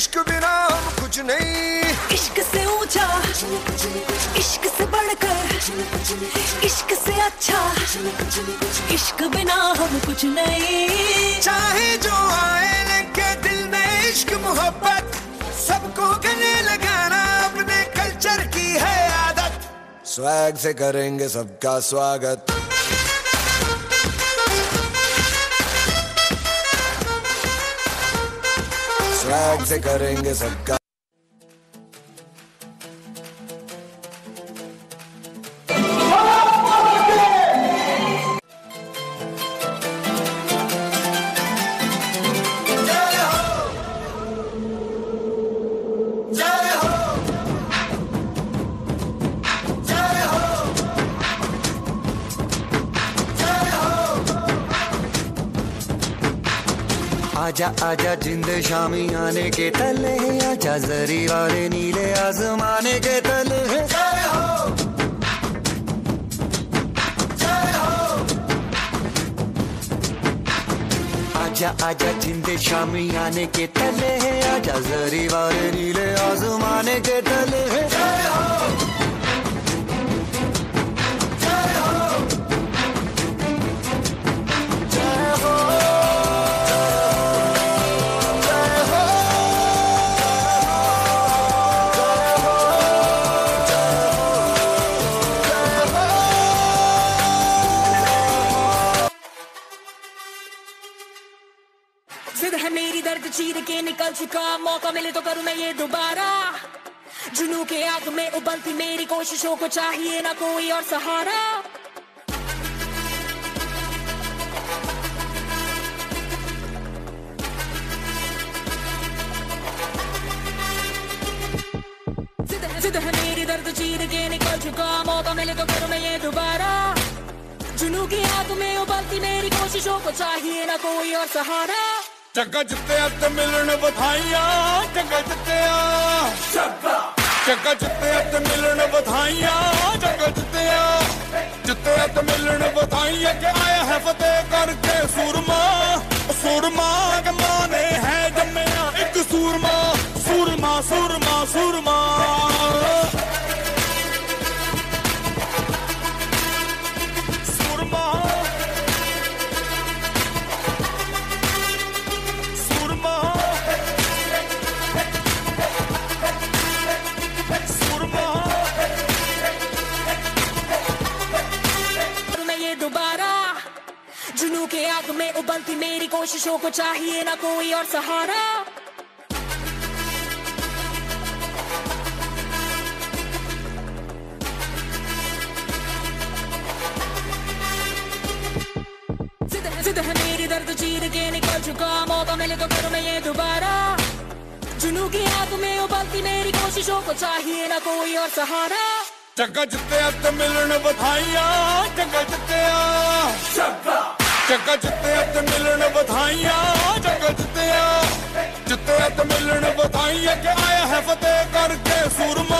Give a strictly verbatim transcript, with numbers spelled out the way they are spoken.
इश्क बिना हम कुछ नहीं, इश्क से ऊंचा, इश्क से बढ़कर, इश्क से अच्छा, इश्क बिना हम कुछ नहीं। चाहे जो आए लगे दिल में इश्क मोहब्बत, सबको गले लगाना अपने कल्चर की है आदत। स्वैग से करेंगे सबका स्वागत, स्वैग से करेंगे सबका। आजा आजा जिंद शामी आने के तले, आजा जरी वाले नीले आसमाने के तले। जय हो, जय हो। आजा आजा जिंद शामी आने के तले, आजा जरी वाले नीले आसमाने के तले। जय हो, जिद है मेरी दर्द चीर के निकल चुका, मौका मिले तो करूं मैं ये दोबारा। जुनून के आग में उबलती मेरी कोशिशों को चाहिए ना कोई और सहारा। जिद है मेरी दर्द चीर के निकल चुका, मौका मिले तो करूं मैं ये दोबारा। जुनून की आग में उबलती मेरी कोशिशों को चाहिए ना कोई और सहारा। चंगा जित्तिया ते मिलन बधाइयां, चंगा जित्तिया, चंगा जित्तिया ते मिलन बधाइयां, चंगा जित्तिया, जित्तिया ते मिलन बधाइयां के आया है फतेह करके सूरमा। सूरमा के माने है जम्मिया एक सूरमा, सूरमा सूरमा सूरमा। जुनून के आग में उबलती मेरी कोशिशों को चाहिए ना कोई और सहारा। जिद है मेरी दर्द चीर के निकल चुका, मौका मिले तो करूं मैं ये दोबारा। जुनून की आग में उबलती मेरी कोशिशों को चाहिए ना कोई और सहारा। चंगा जित्तिया ते मिलन बधाइयां, चंगा जित्तिया, चंगा जित्तिया ते मिलन बधाइयां, चंगा जित्तिया, जित्तिया ते मिलन बधाइयां के आया है फतेह करके सूरमा।